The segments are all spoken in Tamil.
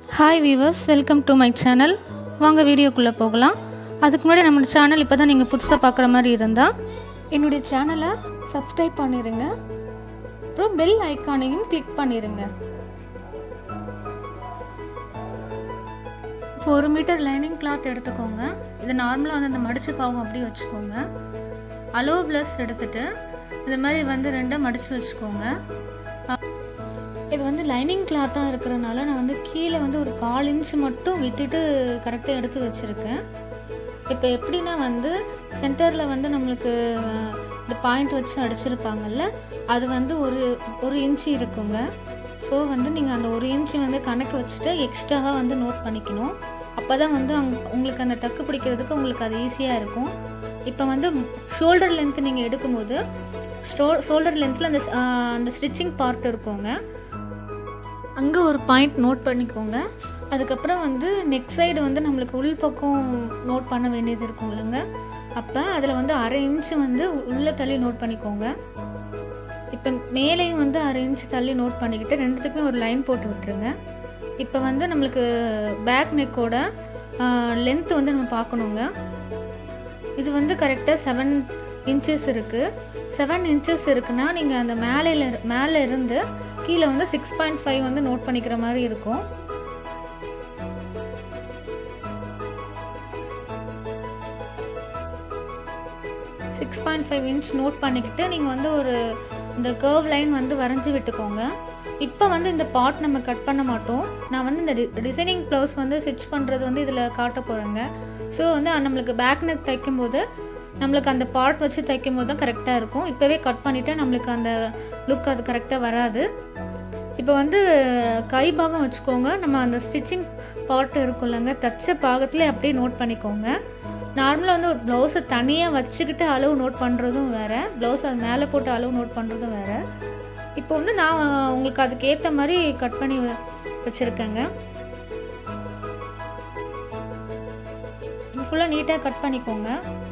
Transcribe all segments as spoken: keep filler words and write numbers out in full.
Hi viewers, welcome to my channel. வாங்க வீடியோக்குள்ளே போகலாம். அதுக்கு முன்னாடி நம்ம சேனல் இப்போ தான் நீங்கள் புதுசாக பார்க்குற மாதிரி இருந்தால் என்னுடைய சேனலை சப்ஸ்கிரைப் பண்ணிடுங்க. அப்புறம் பெல் ஐக்கானையும் கிளிக் பண்ணிடுங்க. இப்போ ஒரு மீட்டர் லைனிங் கிளாத் எடுத்துக்கோங்க. இது நார்மலாக வந்து அந்த மடித்து பாவம் அப்படி வச்சுக்கோங்க. அலோ ப்ளஸ் எடுத்துகிட்டு இந்த மாதிரி வந்து ரெண்டாக மடித்து வச்சுக்கோங்க. இது வந்து லைனிங் கிளாத்தாக இருக்கிறனால நான் வந்து கீழே வந்து ஒரு கால் இன்ச்சு மட்டும் விட்டுட்டு கரெக்டாக எடுத்து வச்சுருக்கேன். இப்போ எப்படின்னா வந்து சென்டரில் வந்து நம்மளுக்கு இந்த பாயிண்ட் வச்சு அடிச்சிருப்பாங்கல்ல, அது வந்து ஒரு ஒரு இன்ச்சு இருக்குங்க. ஸோ வந்து நீங்கள் அந்த ஒரு இன்ச்சு வந்து கணக்கு வச்சுட்டு எக்ஸ்ட்ராவாக வந்து நோட் பண்ணிக்கணும். அப்போ தான் வந்து அங் உங்களுக்கு அந்த டக்கு பிடிக்கிறதுக்கு உங்களுக்கு அது ஈஸியாக இருக்கும். இப்போ வந்து ஷோல்டர் லென்த்து நீங்கள் எடுக்கும்போது ஸ்டோ ஷோல்டர் லென்த்தில் அந்த அந்த ஸ்டிச்சிங் பார்ட் இருக்குங்க, அங்கே ஒரு பாயிண்ட் நோட் பண்ணிக்கோங்க. அதுக்கப்புறம் வந்து நெக் சைடு வந்து நம்மளுக்கு உள் பக்கம் நோட் பண்ண வேண்டியது இருக்கும் இல்லைங்க. அப்போ அதில் வந்து அரை இன்ச்சு வந்து உள்ளே தள்ளி நோட் பண்ணிக்கோங்க. இப்போ மேலேயும் வந்து அரை இன்ச்சு தள்ளி நோட் பண்ணிக்கிட்டு ரெண்டுத்துக்குமே ஒரு லைன் போட்டு விட்டுருங்க. இப்போ வந்து நம்மளுக்கு பேக் நெக்கோட லென்த்து வந்து நம்ம பார்க்கணுங்க. இது வந்து கரெக்டாக செவன் இன்ச்சஸ் இருக்குது. செவன் இன்ச்சஸ் இருக்குன்னா நீங்கள் அந்த மேலே மேலே இருந்து கீழே வந்து சிக்ஸ் பாயிண்ட் ஃபைவ் வந்து நோட் பண்ணிக்கிற மாதிரி இருக்கும். Six point five inch note பண்ணிக்கிட்டு நீங்கள் வந்து ஒரு இந்த கர்வ் லைன் வந்து வரைஞ்சி விட்டுக்கோங்க. இப்போ வந்து இந்த பார்ட் நம்ம கட் பண்ண மாட்டோம். நான் வந்து இந்த டி டிசைனிங் ப்ளவுஸ் வந்து ஸ்டிச் பண்ணுறது வந்து இதில் காட்ட போகிறேங்க. ஸோ வந்து நம்மளுக்கு பேக் நெக் தைக்கும்போது நம்மளுக்கு அந்த பார்ட் வச்சு தைக்கும் போது தான் கரெக்டாக இருக்கும். இப்போவே கட் பண்ணிவிட்டு நம்மளுக்கு அந்த லுக் அது கரெக்டாக வராது. இப்போ வந்து கை பாகம் வச்சுக்கோங்க. நம்ம அந்த ஸ்டிச்சிங் பார்ட் இருக்கும் இல்லைங்க, தைச்ச பாகத்தில் அப்படியே நோட் பண்ணிக்கோங்க. நார்மலாக வந்து ஒரு ப்ளவுஸை தனியாக வச்சுக்கிட்டு அளவு நோட் பண்ணுறதும் வேறு, ப்ளவுஸ் அது மேலே போட்டு அளவு நோட் பண்ணுறதும் வேறு. இப்போ வந்து நான் உங்களுக்கு அதுக்கு ஏற்ற மாதிரி கட் பண்ணி வச்சுருக்கேங்க. ஃபுல்லாக நீட்டாக கட் பண்ணிக்கோங்க.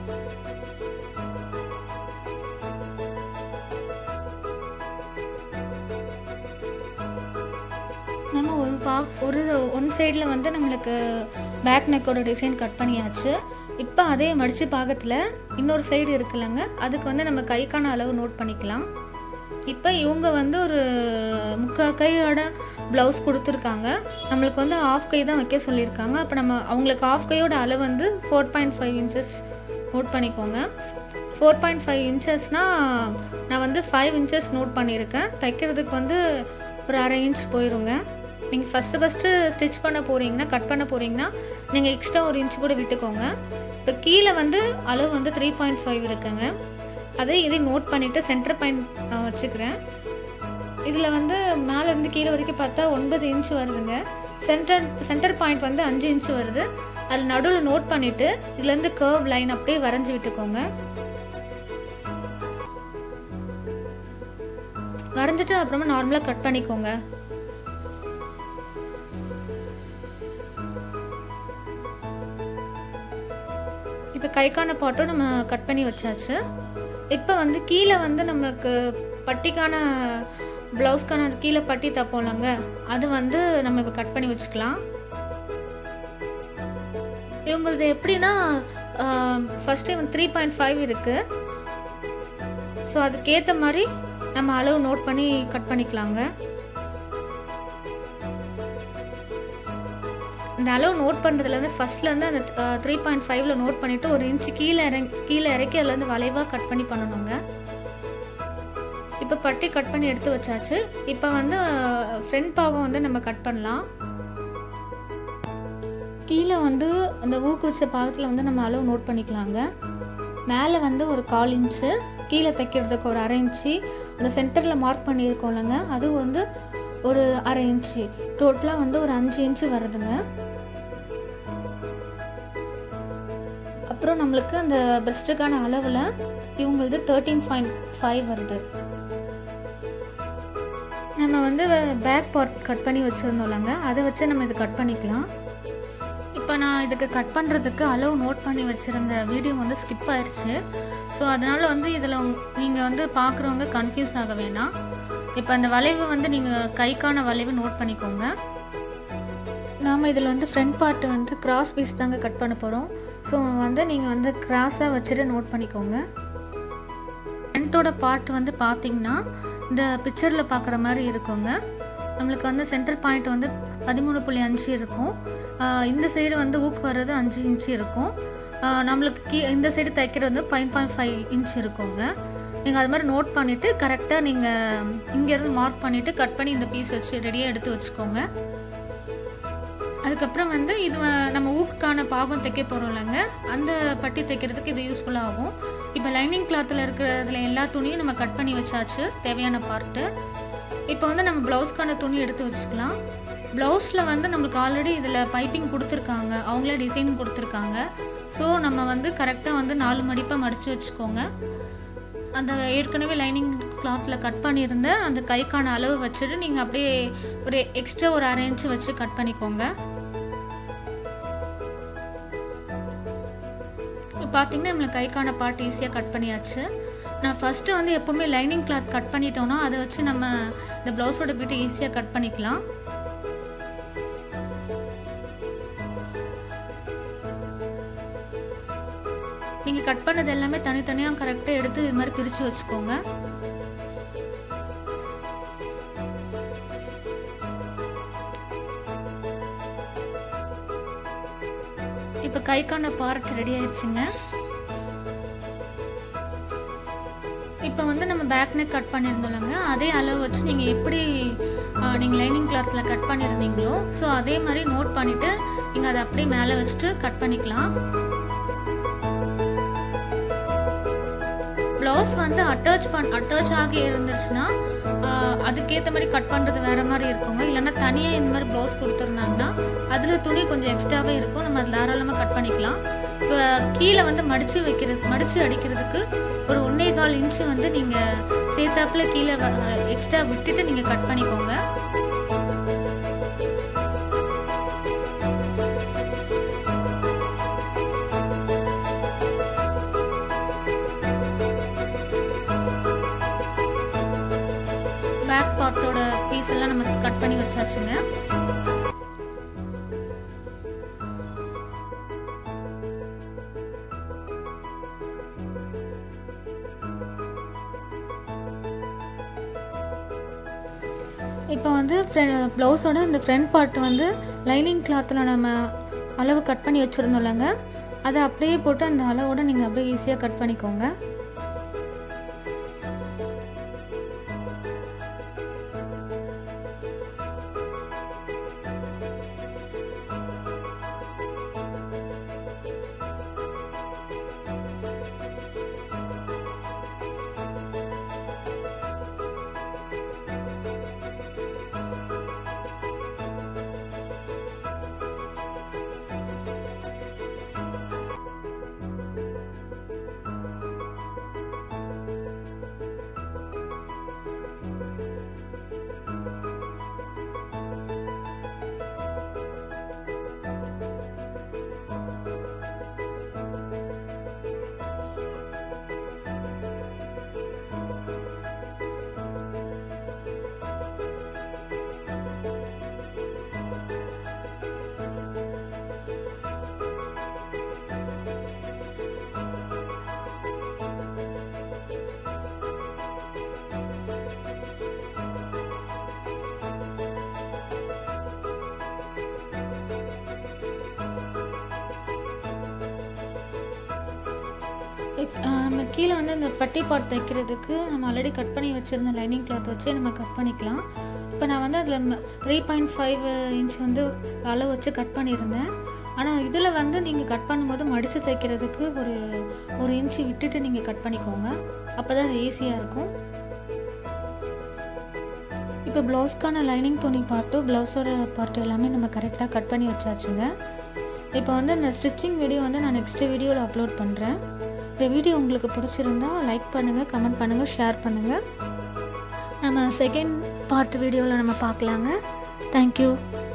நம்ம ஒரு பா ஒரு ஒன் சைடில் வந்து நம்மளுக்கு பேக் நெக்கோட டிசைன் கட் பண்ணியாச்சு. இப்போ அதே மடித்து பாகத்தில் இன்னொரு சைடு இருக்குல்லங்க, அதுக்கு வந்து நம்ம கைக்கான அளவு நோட் பண்ணிக்கலாம். இப்போ இவங்க வந்து ஒரு முக்கால் கையோட ப்ளவுஸ் கொடுத்துருக்காங்க. நம்மளுக்கு வந்து ஆஃப் கை தான் வைக்க சொல்லியிருக்காங்க. அப்போ நம்ம அவங்களுக்கு ஆஃப் கையோட அளவு வந்து four point five inches note பண்ணிக்கோங்க. ஃபோர் பாயிண்ட் ஃபைவ் இன்ச்சஸ்னால் நான் வந்து ஃபைவ் இன்ச்சஸ் நோட் பண்ணியிருக்கேன். தைக்கிறதுக்கு வந்து ஒரு அரை இன்ச் போயிருங்க. நீங்கள் ஃபஸ்ட்டு ஃபஸ்ட்டு ஸ்டிச் பண்ண போகிறீங்கன்னா, கட் பண்ண போகிறீங்கன்னா நீங்கள் எக்ஸ்ட்ரா ஒரு இன்ச் கூட விட்டுக்கோங்க. இப்போ கீழே வந்து அளவு வந்து த்ரீ பாயிண்ட் ஃபைவ் இருக்குங்க. அதே இதை நோட் பண்ணிவிட்டு சென்டர் பாயிண்ட் நான் வச்சுக்கிறேன். இதில் வந்து மேலேருந்து கீழே வரைக்கும் பார்த்தா ஒன்பது இன்ச்சு வருதுங்க. சென்டர் சென்டர் பாயிண்ட் வந்து அஞ்சு இன்ச்சு வருது. அதில் நடுவில் நோட் பண்ணிவிட்டு இதுலேருந்து கர்வ் லைன் அப்படியே வரைஞ்சி விட்டுக்கோங்க. வரைஞ்சிட்டு அப்புறமா நார்மலாக கட் பண்ணிக்கோங்க. இப்போ கைக்கான பாட்டும் நம்ம கட் பண்ணி வச்சாச்சு. இப்போ வந்து கீழே வந்து நமக்கு பட்டிக்கான ப்ளவுஸ்க்கான கீழே பட்டி தப்போம்லங்க, அது வந்து நம்ம இப்போ கட் பண்ணி வச்சுக்கலாம். இவங்களது எப்படின்னா ஃபஸ்ட்டு வந்து த்ரீ பாயிண்ட் ஃபைவ் இருக்குது. ஸோ அதுக்கேற்ற மாதிரி நம்ம அளவு நோட் பண்ணி கட் பண்ணிக்கலாங்க. இந்த அளவு நோட் பண்ணுறதுலேருந்து ஃபஸ்ட்லேருந்து அந்த த்ரீ பாயிண்ட் ஃபைவ்ல நோட் பண்ணிவிட்டு ஒரு இன்ச்சு கீழே இறங்கி கீழே இறக்கி அதுலேருந்து வளைவாக கட் பண்ணி பண்ணணுங்க. இப்போ பட்டி கட் பண்ணி எடுத்து வச்சாச்சு. இப்போ வந்து ஃப்ரண்ட் பாகம் வந்து நம்ம கட் பண்ணலாம். கீழே வந்து அந்த ஊக்கு வச்ச பாகத்தில் வந்து நம்ம அளவு நோட் பண்ணிக்கலாங்க. மேலே வந்து ஒரு கால் இன்ச்சு, கீழே தைக்கிறதுக்கு ஒரு அரை இன்ச்சு, அந்த சென்டரில் மார்க் பண்ணியிருக்கோம் இல்லைங்க, அது வந்து ஒரு அரை இன்ச்சு, டோட்டலாக வந்து ஒரு அஞ்சு இன்ச்சு வருதுங்க. அப்புறம் நம்மளுக்கு அந்த பிரஸ்ட்டுக்கான அளவில் இவங்களது தேர்ட்டீன் பாயிண்ட் ஃபைவ் வருது. நம்ம வந்து பேக் பார்ட் கட் பண்ணி வச்சுருந்தோம்லங்க, அதை வச்சு நம்ம இது கட் பண்ணிக்கலாம். இப்போ நான் இதுக்கு கட் பண்ணுறதுக்கு அளவு நோட் பண்ணி வச்சுருந்த வீடியோ வந்து ஸ்கிப் ஆயிடுச்சு. ஸோ அதனால் வந்து இதில் நீங்கள் வந்து பார்க்குறவங்க கன்ஃபியூஸ் ஆக வேணாம். இப்போ அந்த வளைவு வந்து நீங்கள் கைக்கான வளைவு நோட் பண்ணிக்கோங்க. நான் நம்ம இதில் வந்து ஃப்ரண்ட் பார்ட் வந்து கிராஸ் பீஸ் தாங்க கட் பண்ண போகிறோம். ஸோ வந்து நீங்கள் வந்து கிராஸாக வச்சுட்டு நோட் பண்ணிக்கோங்க. ஃப்ரண்ட்டோட பார்ட் வந்து பார்த்திங்கன்னா இந்த பிக்சரில் பார்க்குற மாதிரி இருக்குங்க. நம்மளுக்கு வந்து சென்டர் பாயிண்ட் வந்து பதிமூணு புள்ளி அஞ்சு இருக்கும். இந்த சைடு வந்து ஊக்கு வர்றது அஞ்சு இன்ச்சு இருக்கும். நம்மளுக்கு கீ இந்த சைடு தைக்கிறது வந்து ஃபைவ் பாயிண்ட் ஃபைவ் இன்ச் இருக்குங்க. நீங்கள் அது மாதிரி நோட் பண்ணிவிட்டு கரெக்டாக நீங்கள் இங்கேருந்து மார்க் பண்ணிவிட்டு கட் பண்ணி இந்த பீஸ் வச்சு ரெடியாக எடுத்து வச்சுக்கோங்க. அதுக்கப்புறம் வந்து இது நம்ம ஊக்குக்கான பாகம் தைக்க போகிறோம் இல்லைங்க, அந்த பட்டி தைக்கிறதுக்கு இது யூஸ்ஃபுல்லாக ஆகும். இப்போ லைனிங் கிளாத்தில் இருக்கிறதுல எல்லா துணியும் நம்ம கட் பண்ணி வச்சாச்சு தேவையான பார்ட்டு. இப்போ வந்து நம்ம ப்ளவுஸ்க்கான துணி எடுத்து வச்சுக்கலாம். ப்ளவுஸில் வந்து நம்மளுக்கு ஆல்ரெடி இதில் பைப்பிங் கொடுத்துருக்காங்க, அவங்களே டிசைன் கொடுத்துருக்காங்க. ஸோ நம்ம வந்து கரெக்டாக வந்து நாலு மடிப்பாக மடித்து வச்சுக்கோங்க. அந்த ஏற்கனவே லைனிங் கிளாத்தில் கட் பண்ணியிருந்த அந்த கைக்கான அளவு வச்சுட்டு நீங்கள் அப்படியே ஒரு எக்ஸ்ட்ரா ஒரு அரை இன்ச்சு வச்சு கட் பண்ணிக்கோங்க. பார்த்திங்கன்னா நம்மளுக்கு கைக்கான பார்ட் ஈஸியாக கட் பண்ணியாச்சு. நான் ஃபஸ்ட்டு வந்து எப்போவுமே லைனிங் கிளாத் கட் பண்ணிட்டோன்னா அதை வச்சு நம்ம இந்த ப்ளவுஸோட பீட்டை ஈஸியாக கட் பண்ணிக்கலாம். நீங்கள் கட் பண்ணது எல்லாமே தனித்தனியாக கரெக்டாக எடுத்து இது மாதிரி பிரித்து வச்சுக்கோங்க. இப்போ கைக்கான பார்ட் ரெடி ஆயிடுச்சுங்க. இப்போ வந்து நம்ம பேக் நெக் கட் பண்ணியிருந்தோம்லங்க, அதே அளவு வச்சு நீங்கள் எப்படி நீங்கள் லைனிங் கிளாத்தில் கட் பண்ணியிருந்தீங்களோ ஸோ அதே மாதிரி நோட் பண்ணிவிட்டு நீங்கள் அதை அப்படியே மேலே வச்சுட்டு கட் பண்ணிக்கலாம். ப்ளவுஸ் வந்து அட்டாச் பண் அட்டாச் ஆகி இருந்துச்சுன்னா அதுக்கேற்ற மாதிரி கட் பண்ணுறது வேறு மாதிரி இருக்குங்க. இல்லைன்னா தனியாக இந்த மாதிரி ப்ளவுஸ் கொடுத்துருந்தாங்கன்னா அதில் துணி கொஞ்சம் எக்ஸ்ட்ராவே இருக்கும், நம்ம அது தாராளமாக கட் பண்ணிக்கலாம். இப்போ கீழே வந்து மடித்து வைக்கிறது மடித்து அடிக்கிறதுக்கு ஒரு ஒன்றே கால் இன்ச்சு வந்து நீங்கள் சேர்த்தாப்பில் கீழே எக்ஸ்ட்ரா விட்டுட்டு நீங்கள் கட் பண்ணிக்கோங்க. பேக் பார்ட்டோட பீஸ் எல்லாம் நம்ம கட் பண்ணி வச்சாச்சுங்க. இப்போ வந்து ப்ளவுஸோட இந்த ஃப்ரண்ட் பார்ட் வந்து லைனிங் கிளாத்தில் நம்ம அளவு கட் பண்ணி வச்சுருந்தோம்லங்க, அதை அப்படியே போட்டு அந்த அளவோட நீங்கள் அப்படியே ஈஸியாக கட் பண்ணிக்கோங்க. நம்ம கீழே வந்து இந்த பட்டி பார்ட் தைக்கிறதுக்கு நம்ம ஆல்ரெடி கட் பண்ணி வச்சுருந்த லைனிங் கிளாத் வச்சு நம்ம கட் பண்ணிக்கலாம். இப்போ நான் வந்து அதில் த்ரீ பாயிண்ட் ஃபைவ் இன்ச் வந்து அளவு வச்சு கட் பண்ணியிருந்தேன். ஆனால் இதில் வந்து நீங்கள் கட் பண்ணும்போது மடித்து தைக்கிறதுக்கு ஒரு ஒரு இன்ச்சு விட்டுட்டு நீங்கள் கட் பண்ணிக்கோங்க, அப்போ தான் அது ஈஸியாக இருக்கும். இப்போ ப்ளவுஸ்க்கான லைனிங் துணி பார்ட்டும் ப்ளவுஸோட பார்ட்டு எல்லாமே நம்ம கரெக்டாக கட் பண்ணி வச்சாச்சுங்க. இப்போ வந்து இந்த ஸ்டிச்சிங் வீடியோ வந்து நான் நெக்ஸ்ட் வீடியோவில் அப்லோட் பண்ணுறேன். இந்த வீடியோ உங்களுக்கு பிடிச்சிருந்தா லைக் பண்ணுங்கள், கமெண்ட் பண்ணுங்கள், ஷேர் பண்ணுங்கள். நம்ம செகண்ட் பார்ட் வீடியோவில் நம்ம பார்க்கலாங்க. தேங்க்யூ.